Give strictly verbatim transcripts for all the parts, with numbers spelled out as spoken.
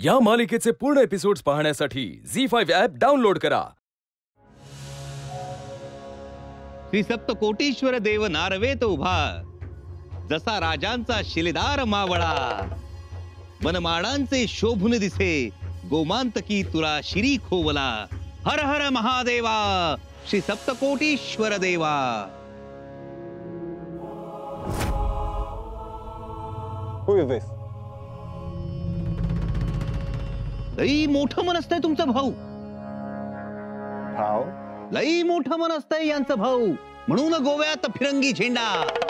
या मालिकेचे पूर्ण एपिसोड्स पाहण्यासाठी झी फाइव्ह ॲप डाउनलोड करा। श्री सप्तकोटीश्वर देव नारवेत उभा, जसा राजांचा शिलेदार मावळा। मनमाडांचे शोभून दिसे, गोमांतकी तुला शिरी खोवला। हर हर महादेवा, श्री सप्तकोटीश्वर देवा। Who is this? लई मोठं मन असतंय तुमचा भाऊ। भाऊ? लई मोठं मन असतंय यांचं भाऊ, म्हणून गोव्यात फिरंगी झेंडा।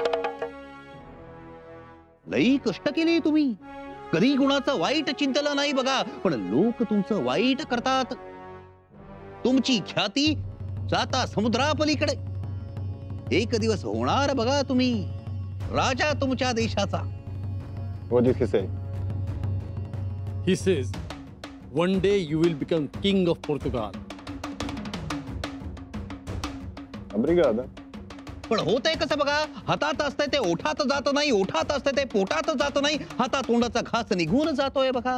लई कष्ट केले तुम्ही, कधी गुणाचं वाईट चिंतलं नाही बघा, पण लोक तुमचं वाईट करतात। तुमची ख्याती जाता समुद्रापलीकडे। एक दिवस होणार बघा तुम्ही राजा तुमच्या देशाचा। What did he say? He says, one day you will become king of Portugal. Obrigado. पण होतंय कसं बघा, हातात असतंय ते ओठात जात नाही, ओठात असतंय ते पोटात जात नाही, हातात तोंडाचा घास निघून जातोय बघा।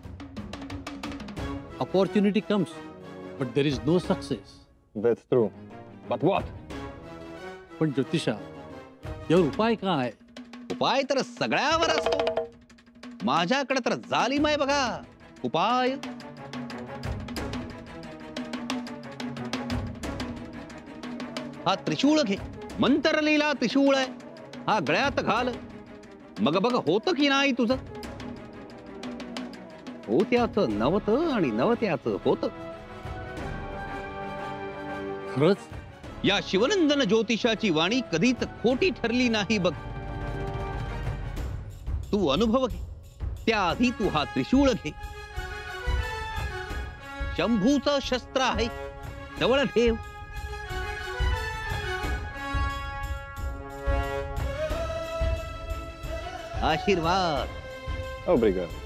Opportunity comes, but there is no success. That's true. But what? पण ज्योतिषा, यावर उपाय काय? उपाय तर सगळ्यावर असतो, माझ्याकडे तर जालिम आहे बघा उपाय। हा त्रिशूळ घे, मंत्रलीला त्रिशूळ आहे, हा गळ्यात घाल, मग बघ होत की नाही तुझं। होत्याचं नवत आणि नवत्याचं होत। खरंच? या शिवनंदन ज्योतिषाची वाणी कधीच खोटी ठरली नाही बघ। तू अनुभव घे, त्याआधी तू हा त्रिशूळ घे। शंभूचं शस्त्र आहे, जवळ ठेव। आशीर्वाद। Obrigado.